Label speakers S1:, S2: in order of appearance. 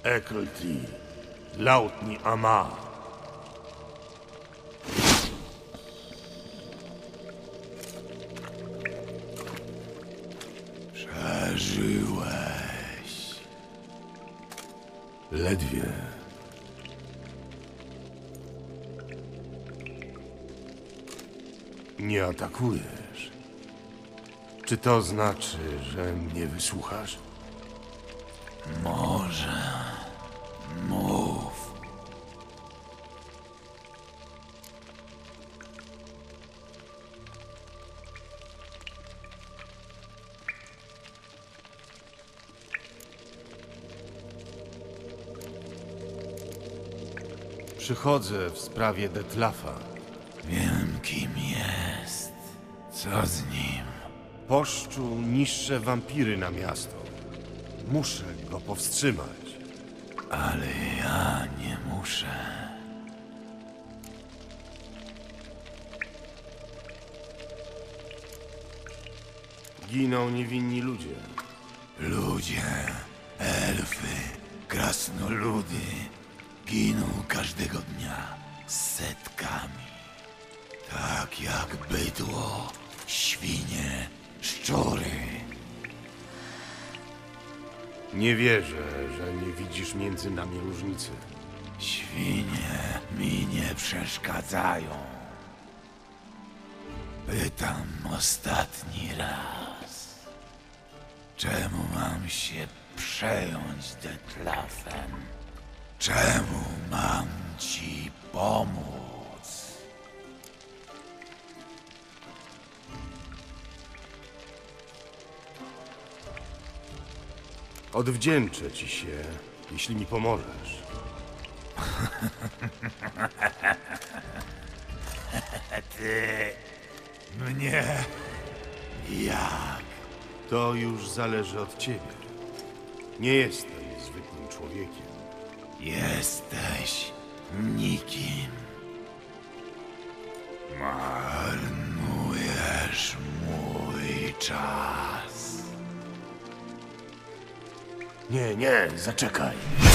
S1: Ekelti, Lautni Ama.
S2: Przeżyłeś.
S1: Ledwie. Nie atakujesz. Czy to znaczy, że mnie wysłuchasz?
S2: Może. Mów.
S1: Przychodzę w sprawie Detlafa.
S2: Wiem, kim jest. Co z nim?
S1: Poszczu niższe wampiry na miasto. Muszę go powstrzymać.
S2: Ale ja nie muszę.
S1: Giną niewinni ludzie.
S2: Ludzie, elfy, krasnoludy giną każdego dnia setkami. Tak jak bydło, świnie, szczury.
S1: Nie wierzę, że nie widzisz między nami różnicy.
S2: Świnie mi nie przeszkadzają. Pytam ostatni raz. Czemu mam się przejąć Detlafem? Czemu mam ci pomóc?
S1: Odwdzięczę ci się, jeśli mi pomożesz.
S2: Ty mnie jak?
S1: To już zależy od ciebie. Nie jestem zwykłym człowiekiem.
S2: Jesteś nikim. Marnujesz mój czas.
S1: Nie, zaczekaj.